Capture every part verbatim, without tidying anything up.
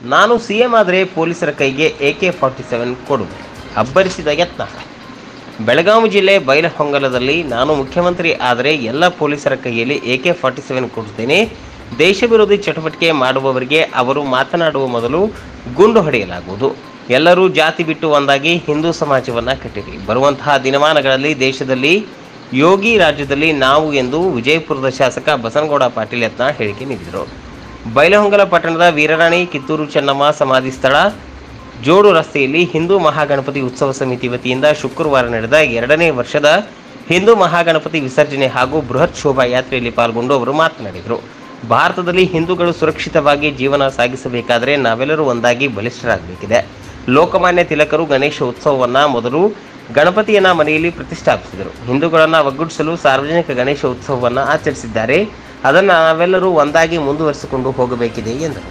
ನಾನು ಸಿಎಂ ಆದರೆ ಪೊಲೀಸರ ಕೈಗೆ ಎ ಕೆ ಫಾರ್ಟಿ ಸೆವೆನ್ ಕೊಡುವೆ, ಅಬ್ಬರಿಸಿದ ಯತ್ನ. ಬೆಳಗಾವಿ ಜಿಲ್ಲೆ ಬೈಲಹೊಂಗಲದಲ್ಲಿ ನಾನು ಮುಖ್ಯಮಂತ್ರಿ ಆದರೆ ಎಲ್ಲ ಪೊಲೀಸರ ಕೈಯಲ್ಲಿ ಎ ಕೆ ಫಾರ್ಟಿ ಸೆವೆನ್ ಕೊಡುತ್ತೇನೆ. ದೇಶ ವಿರೋಧಿ ಚಟುವಟಿಕೆ ಮಾಡುವವರಿಗೆ ಅವರು ಮಾತನಾಡುವ ಮೊದಲು ಗುಂಡು ಹೊಡೆಯಲಾಗುವುದು. ಎಲ್ಲರೂ ಜಾತಿ ಬಿಟ್ಟು ಒಂದಾಗಿ ಹಿಂದೂ ಸಮಾಜವನ್ನು ಕಟ್ಟಿರಿ. ಬರುವಂತಹ ದಿನಮಾನಗಳಲ್ಲಿ ದೇಶದಲ್ಲಿ ಯೋಗಿ, ರಾಜ್ಯದಲ್ಲಿ ನಾವು ಎಂದು ವಿಜಯಪುರದ ಶಾಸಕ ಬಸನಗೌಡ ಪಾಟೀಲ್ ಯತ್ನಾಳ್ ಹೇಳಿಕೆ ನೀಡಿದರು. ಬೈಲಹೊಂಗಲ ಪಟ್ಟಣದ ವೀರರಾಣಿ ಕಿತ್ತೂರು ಚೆನ್ನಮ್ಮ ಸಮಾಧಿ ಸ್ಥಳ ಜೋಡು ರಸ್ತೆಯಲ್ಲಿ ಹಿಂದೂ ಮಹಾಗಣಪತಿ ಉತ್ಸವ ಸಮಿತಿ ವತಿಯಿಂದ ಶುಕ್ರವಾರ ನಡೆದ ಎರಡನೇ ವರ್ಷದ ಹಿಂದೂ ಮಹಾಗಣಪತಿ ವಿಸರ್ಜನೆ ಹಾಗೂ ಬೃಹತ್ ಶೋಭಾಯಾತ್ರೆಯಲ್ಲಿ ಪಾಲ್ಗೊಂಡು ಅವರು ಮಾತನಾಡಿದರು. ಭಾರತದಲ್ಲಿ ಹಿಂದೂಗಳು ಸುರಕ್ಷಿತವಾಗಿ ಜೀವನ ಸಾಗಿಸಬೇಕಾದರೆ ನಾವೆಲ್ಲರೂ ಒಂದಾಗಿ ಬಲಿಷ್ಠರಾಗಬೇಕಿದೆ. ಲೋಕಮಾನ್ಯ ತಿಲಕರು ಗಣೇಶ ಉತ್ಸವವನ್ನು ಮೊದಲು ಗಣಪತಿಯನ್ನ ಮನೆಯಲ್ಲಿ ಪ್ರತಿಷ್ಠಾಪಿಸಿದರು. ಹಿಂದೂಗಳನ್ನು ಒಗ್ಗೂಡಿಸಲು ಸಾರ್ವಜನಿಕ ಗಣೇಶ ಉತ್ಸವವನ್ನು ಆಚರಿಸಿದ್ದಾರೆ. ಅದನ್ನು ನಾವೆಲ್ಲರೂ ಒಂದಾಗಿ ಮುಂದುವರಿಸಿಕೊಂಡು ಹೋಗಬೇಕಿದೆ ಎಂದರು.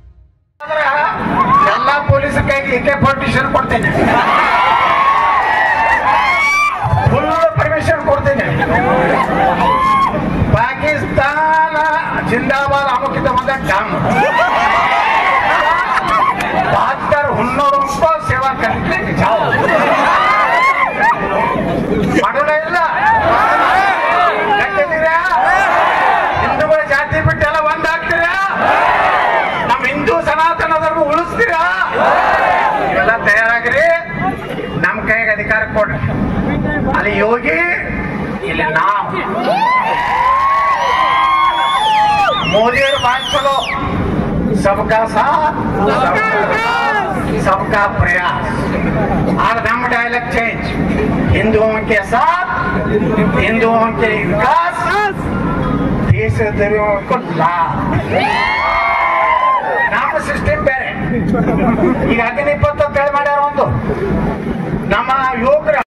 ಎಲ್ಲ ಪೊಲೀಸ್ ಕೈಗೆ ಎ ಕೆ ಫಾರ್ಟಿ ಸೆವೆನ್ ಕೊಡ್ತೇನೆ, ಫುಲ್ ಪರ್ಮಿಷನ್ ಕೊಡ್ತೇನೆ. ಪಾಕಿಸ್ತಾನ जिंदाबाद अमुकित काम बहत्तर हुन्नूर उनको सेवा करके जाओ ಮಾಡೋಣ ಹಿಂದೂಗಳ ಜಾತಿ ಬಿಟ್ಟೆಲ್ಲ ಒಂದಾಗ್ತೀರಾ, ನಮ್ಮ ಹಿಂದೂ ಸನಾತನ ಧರ್ಮ ಉಳಿಸ್ತೀರಾ, ಇವೆಲ್ಲ ತಯಾರಾಗ್ರಿ. ನಮ್ಮ ಕೈಗೆ ಅಧಿಕಾರ ಕೊಡ್ರಿ. ಅಲ್ಲಿ ಯೋಗಿ, ಇಲ್ಲಿ ನಾವು. मोदी बात चलो, सबका साथ सबका प्रयास. आज हम डायलॉग चेंज, हिंदुओं के साथ हिंदुओं के विकास, देश धर्मों को लाभ. नाम सिस्टम ಬೇರೆ. ಈಗ ಹದಿನೆಪ್ಪತ್ತು ಮಾಡ್ಯಾರ ಒಂದು ನಮ್ಮ ಯುವಕರು